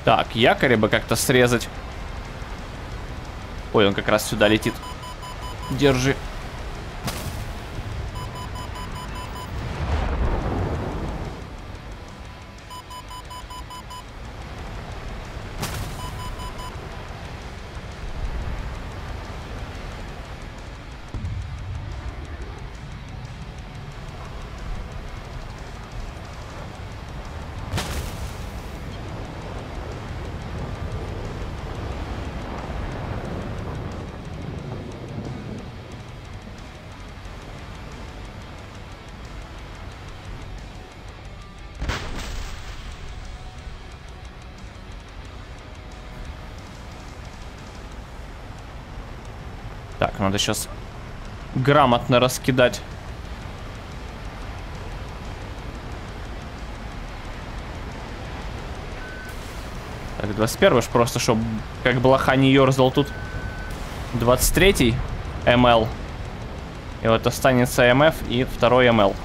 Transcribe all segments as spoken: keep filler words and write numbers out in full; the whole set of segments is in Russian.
Так, якорь бы как-то срезать. Ой, он как раз сюда летит. Держи. Так, надо сейчас грамотно раскидать. Так, двадцать первый ж просто, чтобы как блоха не ерзал тут. двадцать третий эм эл. И вот останется эм эф и второй эм эл.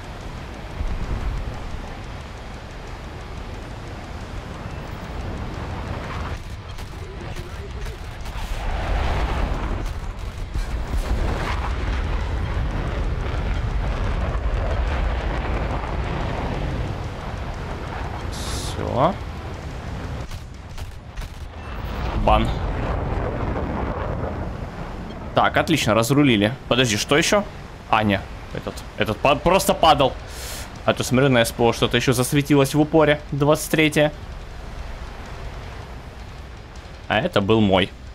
Все. Бан. Так, отлично, разрулили. Подожди, что еще? А, не, этот, этот па просто падал. А то смотрю на СПО, что-то еще засветилось в упоре. двадцать третье. А это был мой.